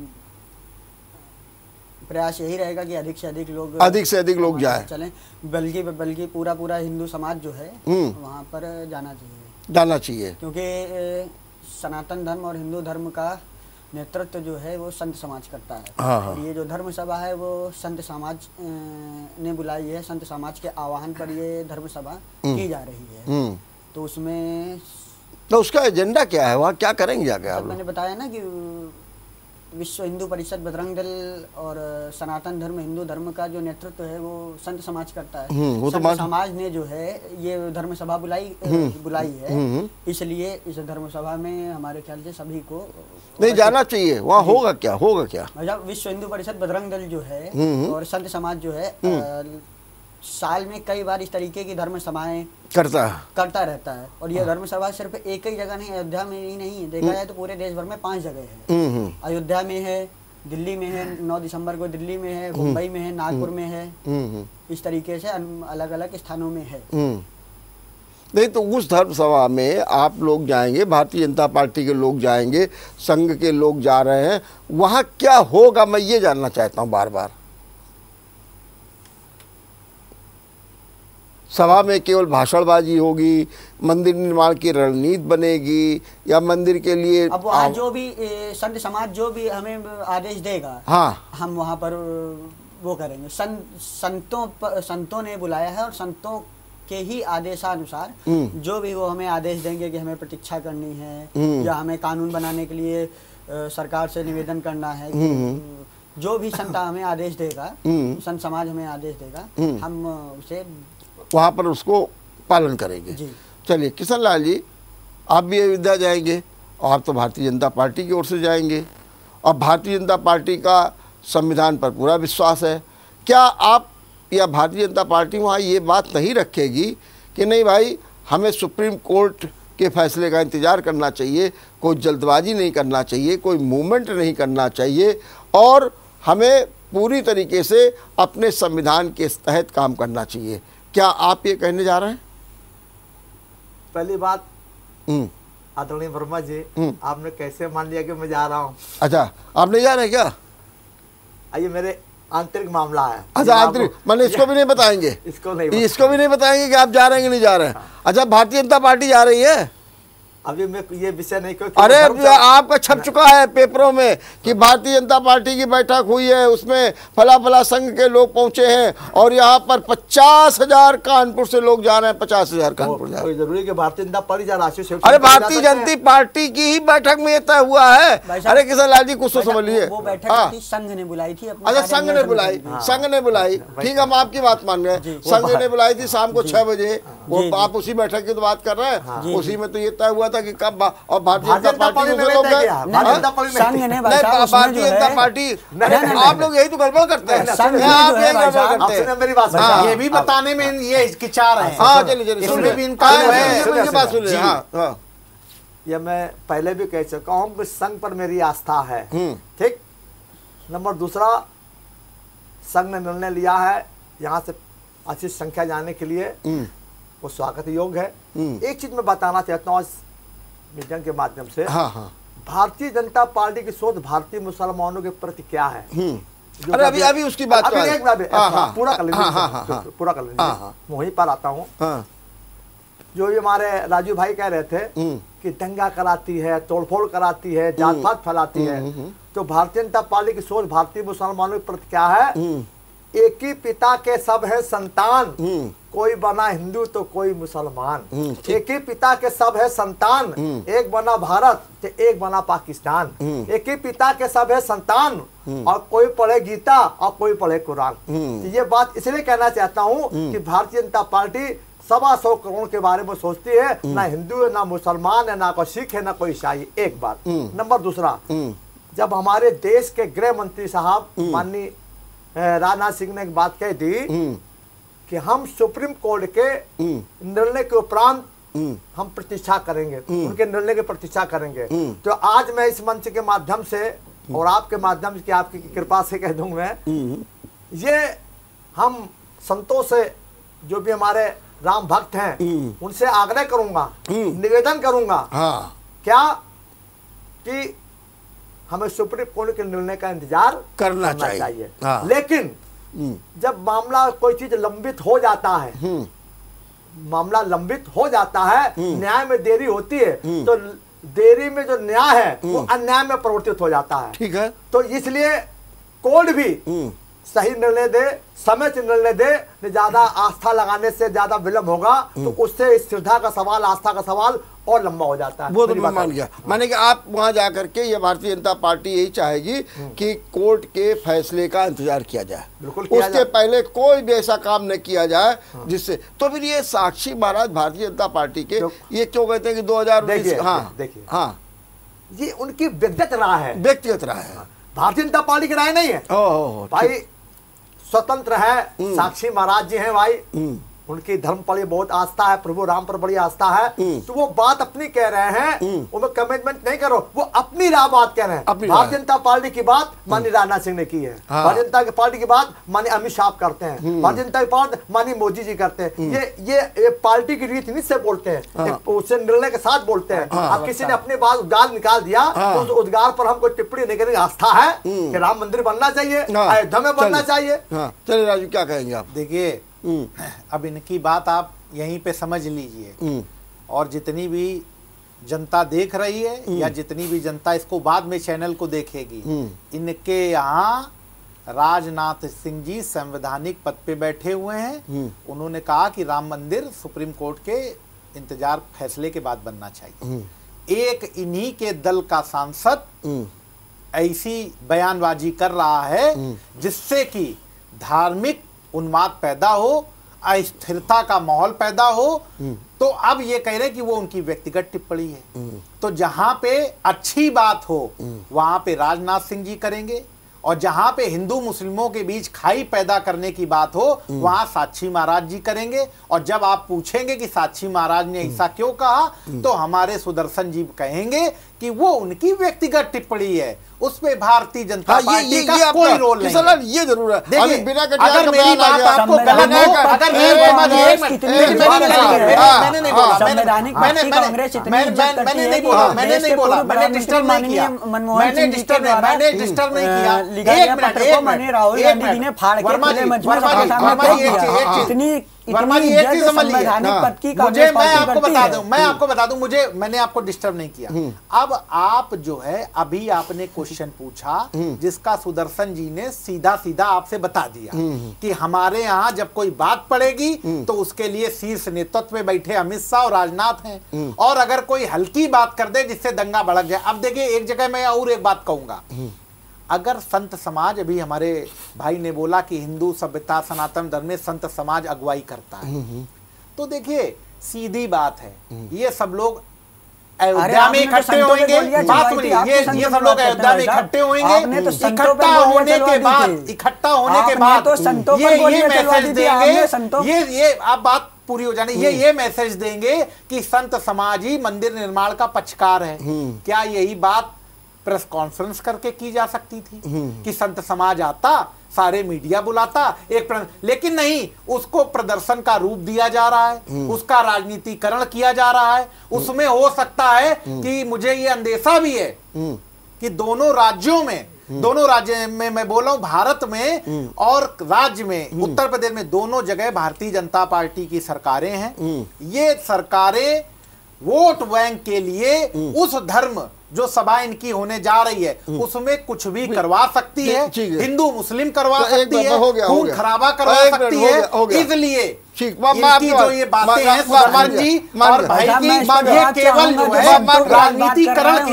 प्रयास यही रहेगा कि अधिक से अधिक लोग जाएं, चलें। बल्कि पूरा हिंदू समाज जो है वहाँ पर जाना चाहिए, क्योंकि सनातन धर्म और हिंदू धर्म का नेतृत्व जो है वो संत समाज करता है। हाँ। और ये जो धर्म सभा है वो संत समाज ने बुलाई है। संत समाज के आह्वान पर ये धर्म सभा की जा रही है। तो उसमें तो उसका एजेंडा क्या है, वहाँ क्या करेंगे जाके आप? मैंने बताया ना कि विश्व हिंदू परिषद, बजरंग दल और सनातन धर्म, हिंदू धर्म का जो नेतृत्व है वो संत समाज करता है। वो तो संत समाज ने जो है ये धर्म सभा बुलाई है। इसलिए इस धर्म सभा में हमारे ख्याल से सभी को नहीं जाना चाहिए। वहाँ होगा क्या? विश्व हिंदू परिषद, बजरंग दल जो है और संत समाज जो है साल में कई बार इस तरीके की धर्म सभाएं करता रहता है। और ये धर्म सभा सिर्फ एक ही जगह नहीं, अयोध्या में ही नहीं है, देखा जाए तो पूरे देश भर में 5 जगह है। अयोध्या में है, दिल्ली में है, 9 दिसंबर को दिल्ली में है, मुंबई में है, नागपुर में है। इस तरीके से अलग अलग स्थानों में है। नहीं तो उस धर्म सभा में आप लोग जाएंगे, भारतीय जनता पार्टी के लोग जाएंगे, संघ के लोग जा रहे हैं, वहाँ क्या होगा मैं ये जानना चाहता हूँ बार बार। सभा में केवल भाषणबाजी होगी, मंदिर निर्माण की रणनीति बनेगी, या मंदिर के लिए अब वहाँ जो भी संत समाज जो भी हमें आदेश देगा, हाँ, हम वहाँ पर वो करेंगे। संतों ने बुलाया है और संतों के ही आदेशानुसार जो भी वो हमें आदेश देंगे कि हमें प्रतीक्षा करनी है या हमें कानून बनाने के लिए सरकार से निवेदन करना है, जो भी संत हमें आदेश देगा, संत समाज हमें आदेश देगा, हम उसे वहाँ पर उसको पालन करेंगे। चलिए किशन लाल जी, आप भी अयोध्या जाएंगे और आप तो भारतीय जनता पार्टी की ओर से जाएंगे और भारतीय जनता पार्टी का संविधान पर पूरा विश्वास है। क्या आप या भारतीय जनता पार्टी वहाँ ये बात नहीं रखेगी कि नहीं भाई, हमें सुप्रीम कोर्ट के फैसले का इंतज़ार करना चाहिए, कोई जल्दबाजी नहीं करना चाहिए, कोई मूवमेंट नहीं करना चाहिए और हमें पूरी तरीके से अपने संविधान के तहत काम करना चाहिए? क्या आप ये कहने जा रहे हैं? पहली बात, आदरणीय वर्मा जी, आपने कैसे मान लिया कि मैं जा रहा हूँ? अच्छा, आप नहीं जा रहे क्या? ये मेरे आंतरिक मामला है। अच्छा, आंतरिक मैंने इसको भी नहीं बताएंगे? इसको भी नहीं बताएंगे कि आप जा रहे हैं कि नहीं जा रहे हैं? अच्छा, भारतीय जनता पार्टी जा रही है? अभी मैं ये विषय नहीं कहूँ। अरे आपका छप चुका है पेपरों में कि भारतीय जनता पार्टी की बैठक हुई है, उसमें फला संघ के लोग पहुंचे हैं और यहाँ पर 50,000 कानपुर से लोग जा रहे हैं। 50,000 कानपुर जा रहे हैं। जरूरी कि भारतीय जनता पार्टी जा रही है? अरे भारतीय जनता पार्टी की ही बैठक में तय हुआ है। अरे किशन लाल जी कुछ तो समझ लीजिए। संघ ने बुलाई थी। अच्छा, संघ ने बुलाई, ठीक, हम आपकी बात मान रहे हैं। संघ ने बुलाई थी शाम को 6 बजे वो आप उसी बैठक की तो बात कर रहे हैं। उसी में तो ये तय हुआ था कि कब और भारतीय भारतीय जनता पार्टी जनता में लोग पार्टी गए। ने भारतीय जनता पार्टी संघ ने भाई साहब उसमें भारतीय जो है- जनता पार्टी नहीं, आप लोग यही तो गड़बड़ करते हैं। संघ में आप जो है यही भाई गड़बड़ साहब, करते आप सुनिए हैं। मेरी बात सुनिए। हाँ, ये भी बताने में ये हिचकिचा रहे हैं। हाँ चलिए चलिए इसमें सुनिए। भी इनका हाँ, जो है- सुनिए, मुझे बात सुनिए। जी। हाँ हाँ ये मैं पहले भी कह चुका हूँ कि संघ पर मेरी आस्था है। ठीक। नंबर दूसरा, संघ ने निर्णय लिया है यहाँ से अच्छी संख्या जाने के लिए, वो स्वागत योग्य है। एक चीज मैं बताना चाहता हूँ इस मीडिया के माध्यम से, हाँ हाँ भारतीय जनता पार्टी की सोच भारतीय मुसलमानों के प्रति क्या है। जो अरे अभी अभी उसकी बात अभी कर- एक बात हाँ, हाँ, पूरा कर हाँ, हाँ, हाँ, हाँ। लीजिए, पूरा कर हाँ, लीजिए, हाँ। मैं वहीं पर आता हूँ। हाँ जो ये हमारे राजू भाई कह रहे थे कि दंगा कराती है, तोड़फोड़ कराती है, जात पात फैलाती है, तो भारतीय जनता पार्टी की सोच भारतीय मुसलमानों के प्रति क्या है। एक ही पिता के सब है संतान, कोई बना हिंदू तो कोई मुसलमान। एक ही पिता के सब है संतान, एक बना भारत तो एक बना पाकिस्तान। एक ही पिता के सब है संतान, और कोई पढ़े गीता और कोई पढ़े कुरान। तो ये बात इसलिए कहना चाहता हूँ कि भारतीय जनता पार्टी 125 करोड़ के बारे में सोचती है, ना हिंदू है, ना मुसलमान है, ना कोई सिख है, ना कोई ईसाई। एक बात। नंबर दूसरा, जब हमारे देश के गृह मंत्री साहब माननीय राजनाथ सिंह ने एक बात कही थी कि हम सुप्रीम कोर्ट के निर्णय के उपरांत हम प्रतीक्षा करेंगे, उनके निर्णय की प्रतीक्षा करेंगे। तो आज मैं इस मंच के माध्यम से और आपके माध्यम से, आपकी कृपा से कह दूं मैं, ये हम संतों से, जो भी हमारे राम भक्त हैं, उनसे आग्रह करूंगा, निवेदन करूंगा क्या कि हमें सुप्रीम कोर्ट के निर्णय का इंतजार करना चाहिए। हाँ। लेकिन जब मामला कोई चीज लंबित हो जाता है, मामला लंबित हो जाता है, न्याय में देरी होती है, तो देरी में जो न्याय है वो अन्याय में परिवर्तित हो जाता है। ठीक है। तो इसलिए कोर्ट भी सही निर्णय दे, समय से निर्णय दे। ज्यादा आस्था लगाने से ज्यादा विलंब होगा तो उससे श्रद्धा का सवाल, आस्था का सवाल और लंबा हो जाता है। वो तो मैं मान गया। माने कि आप वहां जाकर के ये भारतीय जनता पार्टी यही चाहेगी कि कोर्ट के फैसले का इंतजार किया जाए, बिल्कुल किया उसके जाए। पहले कोई भी ऐसा काम न किया जाए जिससे। तो फिर ये साक्षी महाराज भारतीय जनता पार्टी के ये क्यों कहते हैं कि 2019? देखिए, हाँ देखिए, हाँ, ये उनकी व्यक्तिगत राय है, व्यक्तिगत राय है, भारतीय जनता पार्टी की राय नहीं है। ओह भाई स्वतंत्र है, साक्षी महाराज जी हैं भाई, उनकी धर्म पर बहुत आस्था है, प्रभु राम पर बड़ी आस्था है, तो वो बात अपनी कह रहे हैं, उनमें कमिटमेंट नहीं करो, वो अपनी राह बात कह रहे हैं। भारतीय जनता पार्टी की बात माननीय राजनाथ सिंह ने की है, भारतीय जनता पार्टी की बात माननीय अमित शाह करते हैं, भारतीय जनता की बात माननीय मोदी जी करते हैं। ये पार्टी की रीति नीति से बोलते हैं, उससे निर्णय के साथ बोलते हैं। अब किसी ने अपनी बात उद्गार निकाल दिया तो उस उद्गार पर हम कोई टिप्पणी नहीं करेंगे। आस्था है कि राम मंदिर बनना चाहिए, अयोध्या में बनना चाहिए। चलिए राजू, क्या कहेंगे आप? देखिए, अब इनकी बात आप यहीं पे समझ लीजिए, और जितनी भी जनता देख रही है या जितनी भी जनता इसको बाद में चैनल को देखेगी, इनके यहाँ राजनाथ सिंह जी संवैधानिक पद पे बैठे हुए हैं। उन्होंने कहा कि राम मंदिर सुप्रीम कोर्ट के इंतजार फैसले के बाद बनना चाहिए। एक इन्हीं के दल का सांसद ऐसी बयानबाजी कर रहा है जिससे कि धार्मिक उन्माद पैदा हो, अस्थिरता का माहौल पैदा हो। तो अब ये कह रहे कि वो उनकी व्यक्तिगत टिप्पणी है। तो जहां पे अच्छी बात हो वहां पे राजनाथ सिंह जी करेंगे, और जहां पे हिंदू मुस्लिमों के बीच खाई पैदा करने की बात हो वहां साक्षी महाराज जी करेंगे। और जब आप पूछेंगे कि साक्षी महाराज ने ऐसा क्यों कहा, तो हमारे सुदर्शन जी कहेंगे कि वो उनकी व्यक्तिगत टिप्पणी है, उसमें भारतीय जनता पार्टी का कोई रोल नहीं है। ये जरूर है। देखिए, बिना अगर मेरी बात आपको गलत हो, अगर मेरी बात मैंने नहीं बोला, मैंने डिस्टर्ब नहीं किया, मैंने डिस्टर्ब नहीं किया। वर्मा जी एक चीज समझ लीजिए, मुझे मैं आपको बता दूं मुझे, मैंने आपको डिस्टर्ब नहीं किया। अब आप जो है अभी आपने क्वेश्चन पूछा जिसका सुदर्शन जी ने सीधा सीधा आपसे बता दिया कि हमारे यहाँ जब कोई बात पड़ेगी तो उसके लिए शीर्ष नेतृत्व में बैठे अमित शाह और राजनाथ हैं, और अगर कोई हल्की बात कर दे जिससे दंगा भड़क जाए। अब देखिए, एक जगह मैं और एक बात कहूंगा, अगर संत समाज, अभी हमारे भाई ने बोला कि हिंदू सभ्यता सनातन धर्म में संत समाज अगुवाई करता है, तो देखिए सीधी बात है, ये सब लोग अयोध्या में इकट्ठे होंगे, बात सुनिए, ये सब लोग अयोध्या में इकट्ठे होंगे, इकट्ठा होने के बाद ये मैसेज देंगे, ये आप बात पूरी हो जाने, ये मैसेज देंगे कि संत समाज ही मंदिर निर्माण का पक्षकार है। क्या यही बात प्रेस कॉन्फ्रेंस करके की जा सकती थी कि संत समाज आता, सारे मीडिया बुलाता, लेकिन नहीं, उसको प्रदर्शन का रूप दिया जा रहा है, उसका राजनीतिकरण किया जा रहा है। उसमें हो सकता है कि मुझे ये अंदेशा भी है कि दोनों राज्यों में मैं बोल रहा हूं, भारत में और राज्य में, उत्तर प्रदेश में, दोनों जगह भारतीय जनता पार्टी की सरकारें हैं। ये सरकारें वोट बैंक के लिए उस धर्म जो सभा इनकी होने जा रही है उसमें कुछ भी करवा सकती है, हिंदू मुस्लिम करवा सकती है, खून खराबा करवा सकती है। इसलिए इनकी जो ये बातें हैं सुदर्शन जी और भाई की, ये केवल जो है राजनीतिकरण की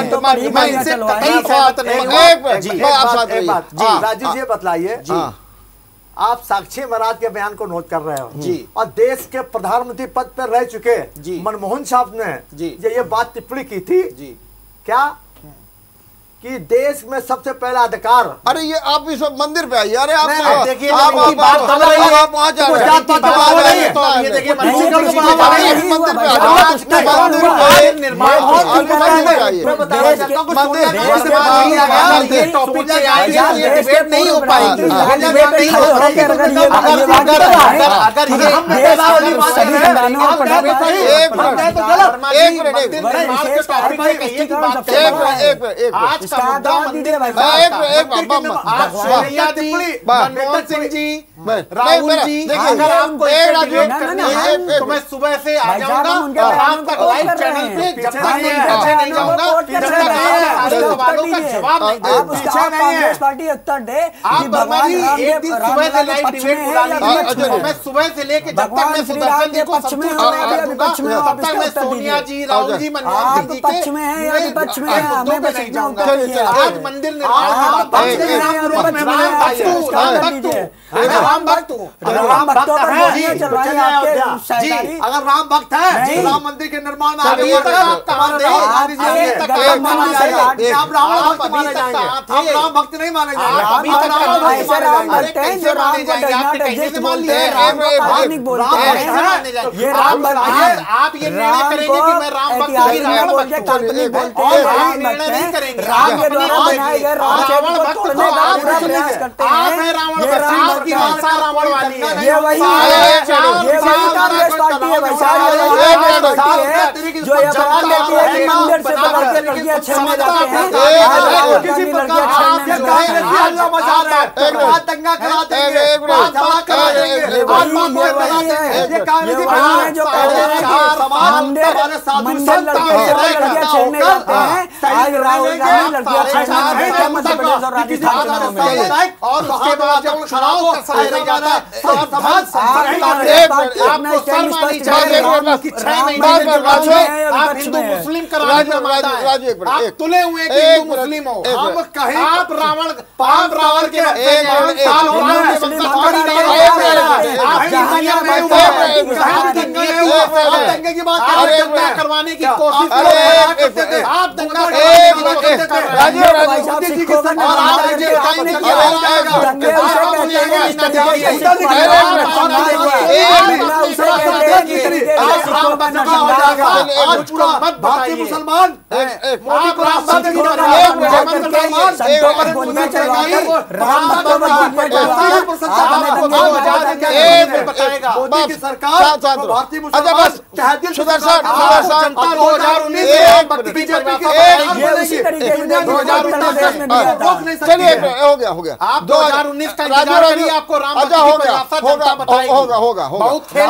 राजीव जी बताइए, आप साक्षी महाराज के बयान को नोट कर रहे हो जी, और देश के प्रधानमंत्री पद पर रह चुके मनमोहन साहब ने ये बात टिप्पणी की थी जी, क्या कि देश में सबसे पहला अधिकार। अरे ये आप इस मंदिर पे आइए, अरे आप देखिए आप बात कर रहे हैं, आप वहां जा रहे हैं, तो ये देखिए मंदिर पे डिबेट नहीं हो पाएगी अगर मनमोहन सिंह जी, राहुल जी, अगर आपको तो मैं सुबह से आ जाऊंगा रात तक लाइव चैनल पे, जब तक मैं पीछे नहीं जाऊंगा, जब तक सवालों का जवाब नहीं दूंगा। पार्टी उत्तर दे आप वर्मा जी एक दिन सुबह से लाइव डिबेट बुला लीजिए, और मैं सुबह से लेके जब तक मैं सुदर्शन जी को सब कुछ तब तक मैं सोनिया जी, राहुल जी, मनमोहन सिंह जी के आज मंदिर निर्माण राम भक्त हूँ, राम भक्त है, अगर राम भक्त है राम मंदिर के निर्माण में आगे आप रावण भक्त माने जाएंगे, आप राम भक्त नहीं माने जाएंगे। आप ये निर्णय करेंगे कि मैं राम भक्त नहीं करेंगे, रावण भक्त आप है, रावण भक्त आपकी भाषा रावण वाली है, ये वही कांग्रेस पार्टी है जो ये बयान देती है कि मंदिर से पकड़ के लड़कियां छेड़ने जाते हैं, किसी प्रकार दंगा करा देंगे, जो मंदिर लड़कियां छेड़ने जाते हैं, आज राहुल गांधी लड़कियां छेड़ने मध्य प्रदेश और राजस्थान चुनाव में, और उसके बाद जब चुनाव का समय नहीं जाता आप हिंदू मुस्लिम आप तुले हुए हिंदू मुस्लिम हो, हम कहें आप रावण के दंगे की बात करवाने की कोशिश आप दंगा भारतीय मुसलमान मोदी की सरकार भारतीय मुसलमान चलिए हो गया हो गया। आप 2019 का इंतजार करिए, आपको राम होगा बहुत खेल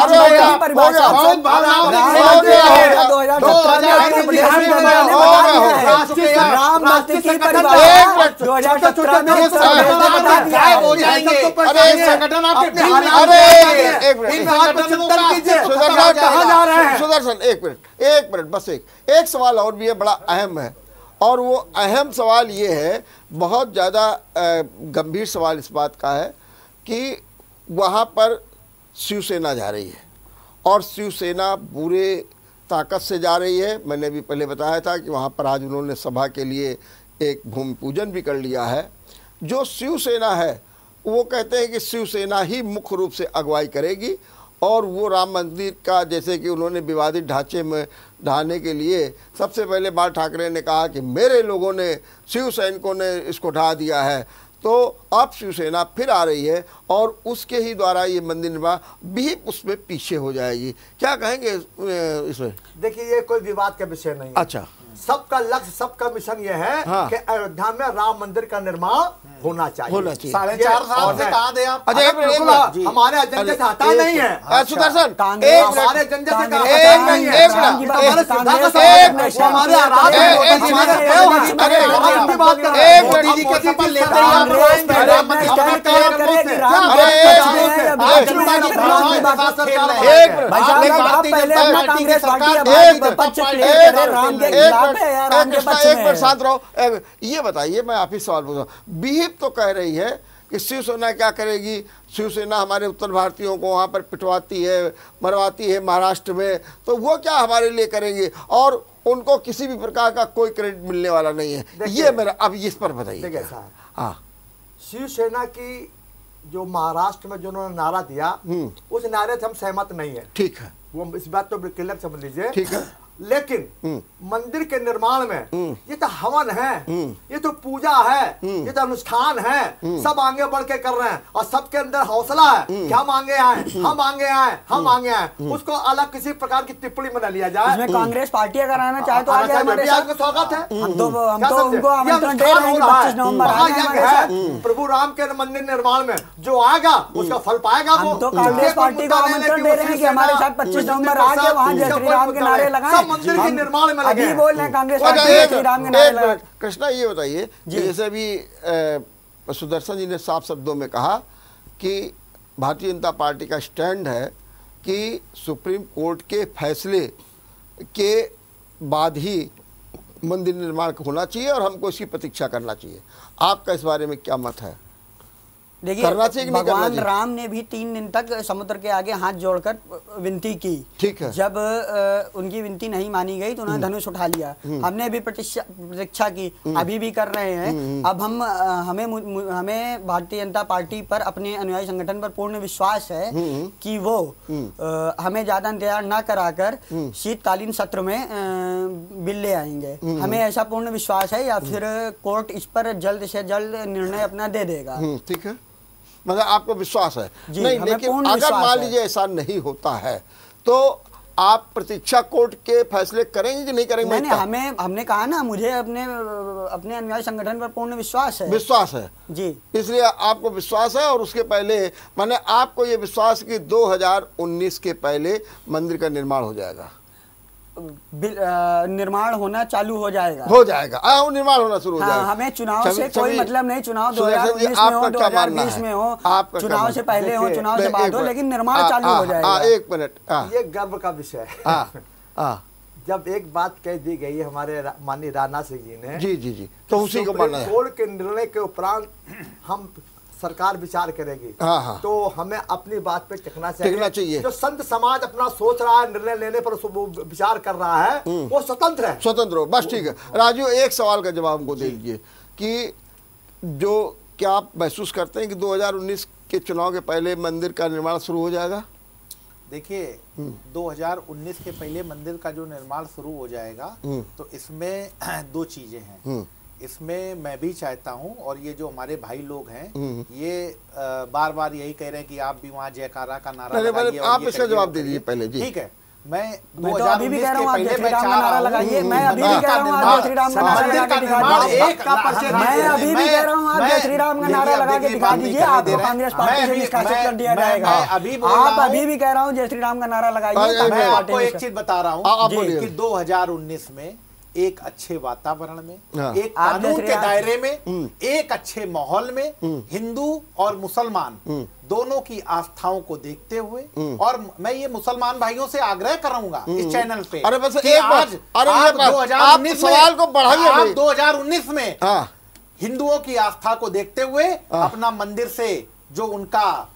सुदर्शन एक मिनट बस एक सवाल और भी है, बड़ा अहम है, और वो अहम सवाल ये है, बहुत ज़्यादा गंभीर सवाल इस बात का है कि वहाँ पर शिवसेना जा रही है और शिवसेना पूरे ताकत से जा रही है। मैंने भी पहले बताया था कि वहाँ पर आज उन्होंने सभा के लिए एक भूमि पूजन भी कर लिया है। जो शिवसेना है वो कहते हैं कि शिवसेना ही मुख्य रूप से अगुवाई करेगी और वो राम मंदिर का, जैसे कि उन्होंने विवादित ढांचे में ढाने के लिए सबसे पहले बाल ठाकरे ने कहा कि मेरे लोगों ने, शिव सैनिकों ने इसको ढा दिया है, तो अब शिवसेना फिर आ रही है और उसके ही द्वारा ये मंदिर निर्माण भी उसमें पीछे हो जाएगी। क्या कहेंगे इसमें? देखिए, ये कोई विवाद का विषय नहीं है। अच्छा, सबका लक्ष्य, सबका मिशन ये है हाँ। कि अयोध्या में राम मंदिर का निर्माण होना चाहिए। 4.5 साल से कहा दे आप। अच्छा, हमारे एजेंडे से हटा नहीं है। सुदर्शन, हमारे एजेंडे से एक मिनट शांत रहो। ये बताइए, मैं आप ही सवाल पूछ रहा हूँ। बीजेपी तो कह रही है कि शिवसेना क्या करेगी, शिवसेना हमारे उत्तर भारतीयों को वहाँ पर पिटवाती है, मरवाती है महाराष्ट्र में, तो वो क्या हमारे लिए करेंगे और उनको किसी भी प्रकार का कोई क्रेडिट मिलने वाला नहीं है। ये मेरा, अब इस पर बताइए। देखिए साहब, हाँ, शिवसेना की जो महाराष्ट्र में जो उन्होंने नारा दिया, उस नारे से हम सहमत नहीं है। ठीक है, वो इस बात तो क्लियर समझ लीजिए। ठीक है, लेकिन मंदिर के निर्माण में ये तो हवन है, ये तो पूजा है, ये तो अनुष्ठान है, सब आगे बढ़ के कर रहे हैं और सबके अंदर हौसला है कि हम आगे आए, हम आगे आए, हम आगे आए। उसको अलग किसी प्रकार की टिप्पणी में न लिया जाए। इसमें कांग्रेस पार्टी अगर आना चाहे तो आगे हमारे साथ स्वागत है। हम तो उनको आमंत्रण दे रहे हैं कि 25 नवंबर आएंगे। प्रभु राम के मंदिर निर्माण में जो आएगा उसका फल पाएगा। हम तो कांग्रेस पार्टी को आमंत्रण दे रहे हैं कि हमारे साथ 25 नवंबर आके वहाँ जय श्री राम के नारे लगाएं। मंदिर के निर्माण में लगे अभी बोल रहे हैं कांग्रेस पार्टी श्री राम के नारे लगाएं। कृष्णा, ये बताइए, जैसे भी सुदर्शन जी ने साफ शब्दों में कहा कि भारतीय जनता पार्टी का स्टैंड है कि सुप्रीम कोर्ट के फैसले के बाद ही मंदिर निर्माण होना चाहिए और हमको इसकी प्रतीक्षा करना चाहिए। आपका इस बारे में क्या मत है? देखिए, करना चाहिए कि नहीं करना भगवान चाहिए? राम ने भी 3 दिन तक समुद्र के आगे हाथ जोड़कर विनती की। ठीक है। जब उनकी विनती नहीं मानी गई तो उन्होंने धनुष उठा लिया। हमने भी प्रतीक्षा की, अभी भी कर रहे हैं। अब हमें भारतीय जनता पार्टी पर, अपने अनुयायी संगठन पर पूर्ण विश्वास है कि वो हमें ज्यादा इंतजार न कराकर शीतकालीन सत्र में बिल ले आएंगे। हमें ऐसा पूर्ण विश्वास है, या फिर कोर्ट इस पर जल्द से जल्द निर्णय अपना दे देगा। ठीक है, मतलब आपको विश्वास है? नहीं, हमें लेकिन अगर मान लीजिए ऐसा नहीं होता है तो आप प्रतीक्षा कोर्ट के फैसले करेंगे कि नहीं करेंगे? नहीं, हमने कहा ना, मुझे अपने अनुयायी संगठन पर पूर्ण विश्वास है। विश्वास है जी, इसलिए आपको विश्वास है। और उसके पहले, माने आपको ये विश्वास कि 2019 के पहले मंदिर का निर्माण हो जाएगा? निर्माण होना चालू हो जाएगा। निर्माण होना शुरू हो जाएगा। हमें चुनाव से कोई मतलब नहीं, चुनाव 2019 में हो, 2020 में हो, चुनाव से पहले हो, चुनाव से बाद हो, लेकिन निर्माण चालू हो जाएगा। एक मिनट, ये गर्व का विषय है। जब एक बात कह दी गई हमारे माननीय राजनाथ सिंह जी ने, जी, तो उसी को मानना है। कोर्ट के निर्णय के उपरांत हम सरकार विचार करेगी। तो हमें अपनी बात पे टिकना चाहिए। जो संत समाज अपना सोच रहा है, निर्णय लेने पर विचार कर रहा है, वो स्वतंत्र है। स्वतंत्र हो, बस ठीक है। राजू, एक सवाल का जवाब हमको दे दीजिए कि जो क्या आप महसूस करते हैं कि 2019 के चुनाव के पहले मंदिर का निर्माण शुरू हो जाएगा? देखिए, 2019 के पहले मंदिर का जो निर्माण शुरू हो जाएगा, तो इसमें 2 चीजें हैं। इसमें मैं भी चाहता हूं, और ये जो हमारे भाई लोग हैं ये बार बार यही कह रहे हैं कि आप भी वहाँ जयकारा का नारा लगाइए। आप इसका जवाब दे दीजिए पहले जी। ठीक है, मैं तो अभी भी कह रहा हूँ आप जय श्री राम का नारा लगाइए। मैं अभी भी कह रहा हूँ आप जय श्री राम का नारा लगा के दिखा दीजिए। मैं अभी भी कह रहा हूँ आप जय श्री राम का नारा लगा के दिखा दीजिए। आपको कांग्रेस पार्टी से निष्कासित कर दिया जाएगा। आप अभी भी कह रहा हूँ जय श्री राम का नारा लगाइए। मैं आपको एक चीज बता रहा हूँ कि 2019 में एक अच्छे वातावरण में, एक कानून के दायरे में, एक अच्छे माहौल में हिंदू और मुसलमान दोनों की आस्थाओं को देखते हुए, और मैं ये मुसलमान भाइयों से आग्रह करूंगा इस चैनल पे, अरे बस कि आज 2019 सवाल को बढ़ाइए। आप 2019 में हिंदुओं की आस्था को देखते हुए अपना मंदिर से जो उनका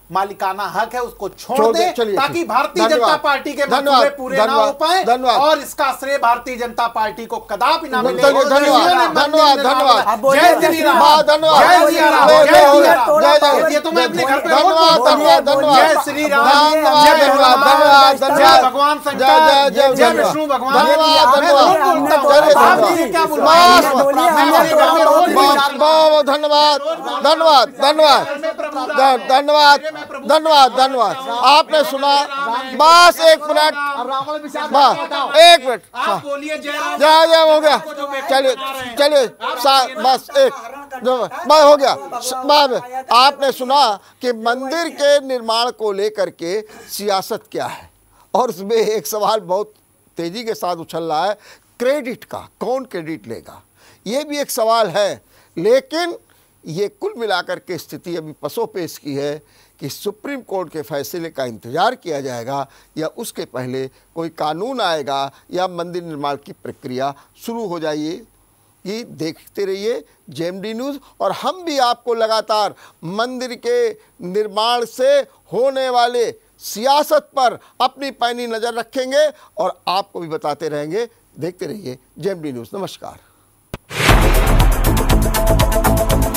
मालिकाना हक है उसको छोड़ छोड़ दे, दे, चलिए, ताकि ठीक। भारतीय धन्यवाद। जनता पार्टी के धन्यवाद, मंसूबे पूरे ना हो धन्यवाद, पाए धन्यवाद। और इसका श्रेय भारतीय जनता पार्टी को कदापि ना मिले। चलिए, धन्यवाद, धन्यवाद, धन्यवाद। जय श्री राम, धन्यवाद। जय सिया राम, ले, जय ले, सिया ले, राम। जय, जय, ये तो मैं अपने घर पे धन्यवाद, बोलता हूं। धन्यवाद, धन्यवाद। जय श्री राम, धन्यवाद, जय धन्यवाद, हनुमान, धन्यवाद, जय धन्यवाद। भगवान जय, शंकर, जय, जय धन्यवाद। विष्णु भगवान। धन्यवाद, मैं रोज धन्यवाद। बोलता हूं। चलिए, आप धन्यवाद। मुझे क्या बोल बस, रहे हैं? बस। मैं अपने घर में रोज बहुत बहुत धन्यवाद, धन्यवाद, धन्यवाद, धन्यवाद, धन्यवाद, धन्यवाद। आपने सुना। बस एक मिनट, बस एक मिनट। आप बोलिए जय राम। जय जय हो गया। चलिए चलिए, बस एक बस हो गया। बस आपने सुना कि मंदिर के निर्माण को लेकर के सियासत क्या है, और उसमें एक सवाल बहुत तेजी के साथ उछल रहा है, क्रेडिट का। कौन क्रेडिट लेगा, ये भी एक सवाल है। लेकिन ये कुल मिलाकर के स्थिति अभी पसोपेश की है कि सुप्रीम कोर्ट के फैसले का इंतज़ार किया जाएगा, या उसके पहले कोई कानून आएगा, या मंदिर निर्माण की प्रक्रिया शुरू हो जाइए। ये देखते रहिए जेएमडी न्यूज़, और हम भी आपको लगातार मंदिर के निर्माण से होने वाले सियासत पर अपनी पैनी नज़र रखेंगे और आपको भी बताते रहेंगे। देखते रहिए जेएमडी न्यूज़। नमस्कार।